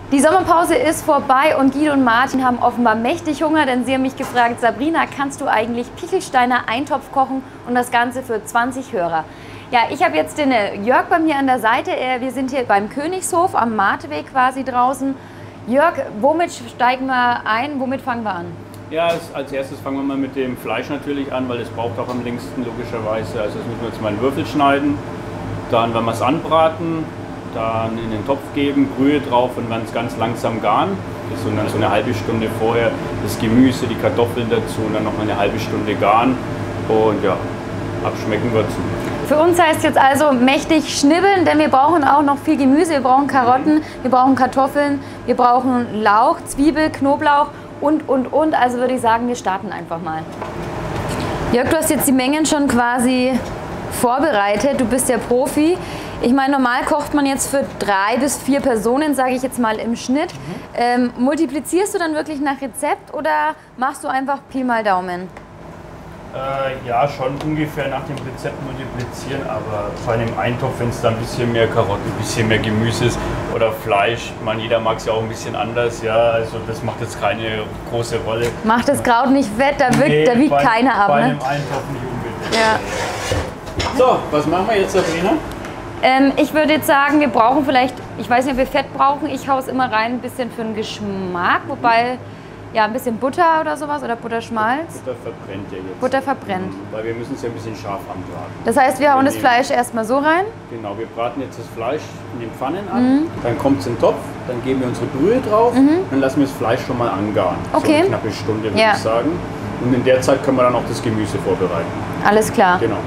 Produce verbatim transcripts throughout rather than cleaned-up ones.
Die Sommerpause ist vorbei und Guido und Martin haben offenbar mächtig Hunger, denn sie haben mich gefragt, Sabrina, kannst du eigentlich Pichelsteiner Eintopf kochen und das Ganze für zwanzig Hörer? Ja, ich habe jetzt den Jörg bei mir an der Seite. Wir sind hier beim Königshof am Marteweg quasi draußen. Jörg, womit steigen wir ein? Womit fangen wir an? Ja, als erstes fangen wir mal mit dem Fleisch natürlich an, weil es braucht auch am längsten logischerweise. Also das müssen wir jetzt mal in Würfel schneiden. Dann werden wir es anbraten, dann in den Topf geben, Brühe drauf und werden es ganz langsam garen. Das ist dann so eine halbe Stunde vorher das Gemüse, die Kartoffeln dazu und dann noch mal eine halbe Stunde garen. Und ja, abschmecken würzen. Für uns heißt jetzt also mächtig schnibbeln, denn wir brauchen auch noch viel Gemüse. Wir brauchen Karotten, wir brauchen Kartoffeln, wir brauchen Lauch, Zwiebel, Knoblauch und, und, und. Also würde ich sagen, wir starten einfach mal. Jörg, du hast jetzt die Mengen schon quasi vorbereitet. Du bist ja Profi. Ich meine, normal kocht man jetzt für drei bis vier Personen, sage ich jetzt mal im Schnitt. Mhm. Ähm, multiplizierst du dann wirklich nach Rezept oder machst du einfach Pi mal Daumen? Äh, ja, schon ungefähr nach dem Rezept multiplizieren, aber bei einem Eintopf, wenn es da ein bisschen mehr Karotten, ein bisschen mehr Gemüse ist oder Fleisch, man, jeder mag es ja auch ein bisschen anders, ja, also das macht jetzt keine große Rolle. Macht das Kraut nicht fett, da, wirkt, nee, da wiegt bei, keiner ab, bei ne? einem Eintopf nicht unbedingt. Ja. So, was machen wir jetzt, Sabrina? Ähm, ich würde jetzt sagen, wir brauchen vielleicht, ich weiß nicht, ob wir Fett brauchen, ich haue es immer rein, ein bisschen für den Geschmack, wobei, ja, ein bisschen Butter oder sowas oder Butterschmalz. Butter verbrennt ja jetzt. Butter verbrennt. Weil wir müssen es ja ein bisschen scharf anbraten. Das heißt, wir hauen wir das Fleisch erstmal so rein? Genau, wir braten jetzt das Fleisch in den Pfannen an, mhm. dann kommt es in den Topf, dann geben wir unsere Brühe drauf, mhm. dann lassen wir das Fleisch schon mal angaren. Okay. So eine knappe Stunde, würde ja. ich sagen. Und in der Zeit können wir dann auch das Gemüse vorbereiten. Alles klar. Genau.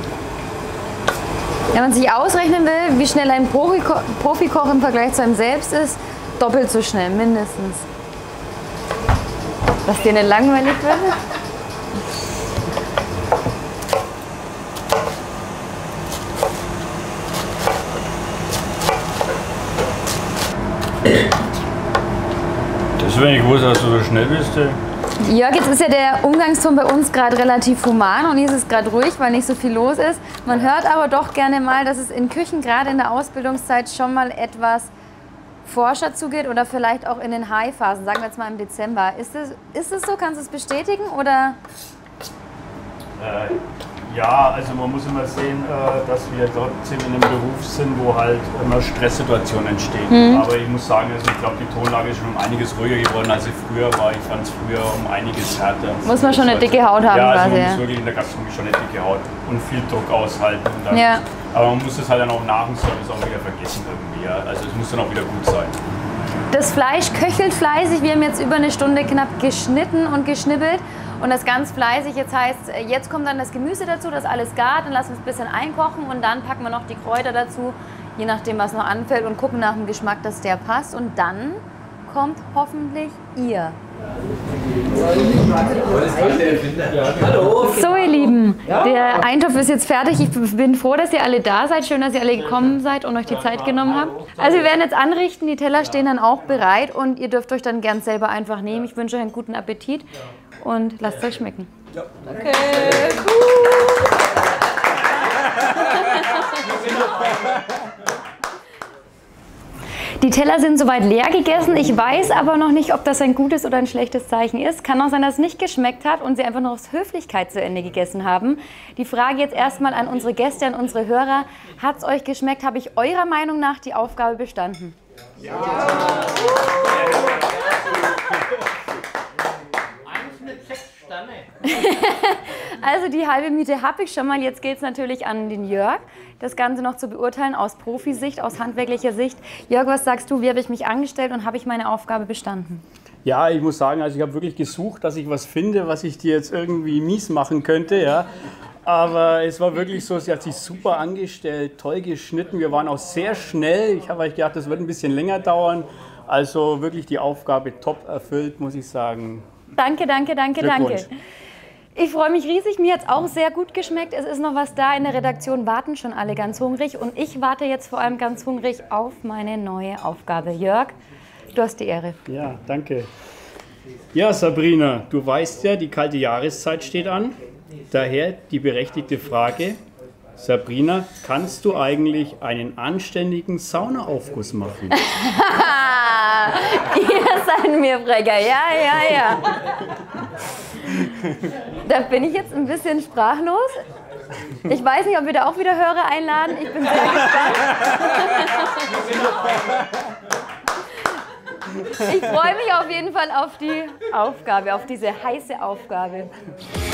Wenn man sich ausrechnen will, wie schnell ein Profiko- Profikoch im Vergleich zu einem selbst ist, doppelt so schnell, mindestens. Dass dir nicht langweilig wird? Das wäre nicht groß, dass du so schnell bist. Ey. Jörg, jetzt ist ja der Umgangston bei uns gerade relativ human und hier ist es gerade ruhig, weil nicht so viel los ist. Man hört aber doch gerne mal, dass es in Küchen gerade in der Ausbildungszeit schon mal etwas forscher zugeht oder vielleicht auch in den High-Phasen, sagen wir jetzt mal im Dezember. Ist es ist es so? Kannst du es bestätigen? Oder? Äh, ja, also man muss immer sehen, äh, dass wir trotzdem in einem Beruf sind, wo halt immer Stresssituationen entstehen. Mhm. Aber ich muss sagen, also ich glaube, die Tonlage ist schon um einiges ruhiger geworden, als sie früher war. Ich fand es früher um einiges härter. Muss man schon eine dicke Haut haben, ja, also quasi. man Ja, muss wirklich in der Gastronomie schon eine dicke Haut und viel Druck aushalten. Und dann, ja. Aber man muss es halt dann auch nach dem Service auch wieder vergessen irgendwie. Ja. Also es muss dann auch wieder gut sein. Das Fleisch köchelt fleißig. Wir haben jetzt über eine Stunde knapp geschnitten und geschnibbelt. Und das ganz fleißig. Jetzt heißt, jetzt kommt dann das Gemüse dazu, das alles gart. Dann lassen wir es ein bisschen einkochen und dann packen wir noch die Kräuter dazu, je nachdem, was noch anfällt und gucken nach dem Geschmack, dass der passt. Und dann kommt hoffentlich ihr. So, ihr Lieben, der Eintopf ist jetzt fertig. Ich bin froh, dass ihr alle da seid. Schön, dass ihr alle gekommen seid und euch die Zeit genommen habt. Also wir werden jetzt anrichten, die Teller stehen dann auch bereit und ihr dürft euch dann gern selber einfach nehmen. Ich wünsche euch einen guten Appetit und lasst es euch schmecken. Okay. Die Teller sind soweit leer gegessen. Ich weiß aber noch nicht, ob das ein gutes oder ein schlechtes Zeichen ist. Kann auch sein, dass es nicht geschmeckt hat und sie einfach nur aus Höflichkeit zu Ende gegessen haben. Die Frage jetzt erstmal an unsere Gäste, an unsere Hörer. Hat es euch geschmeckt? Habe ich eurer Meinung nach die Aufgabe bestanden? Ja! Also die halbe Miete habe ich schon mal. Jetzt geht es natürlich an den Jörg, das Ganze noch zu beurteilen aus Profisicht, aus handwerklicher Sicht. Jörg, was sagst du, wie habe ich mich angestellt und habe ich meine Aufgabe bestanden? Ja, ich muss sagen, also ich habe wirklich gesucht, dass ich was finde, was ich dir jetzt irgendwie mies machen könnte. Ja. Aber es war wirklich so, sie hat sich super angestellt, toll geschnitten. Wir waren auch sehr schnell. Ich habe euch gedacht, das wird ein bisschen länger dauern. Also wirklich die Aufgabe top erfüllt, muss ich sagen. Danke, danke, danke, danke. Ich freue mich riesig, mir hat es auch sehr gut geschmeckt. Es ist noch was da, in der Redaktion warten schon alle ganz hungrig und ich warte jetzt vor allem ganz hungrig auf meine neue Aufgabe. Jörg, du hast die Ehre. Ja, danke. Ja, Sabrina, du weißt ja, die kalte Jahreszeit steht an. Daher die berechtigte Frage, Sabrina, kannst du eigentlich einen anständigen Saunaaufguss machen? Ihr seid mir Brecher, ja, ja, ja. Da bin ich jetzt ein bisschen sprachlos. Ich weiß nicht, ob wir da auch wieder Hörer einladen. Ich bin sehr gespannt. Ich freue mich auf jeden Fall auf die Aufgabe, auf diese heiße Aufgabe.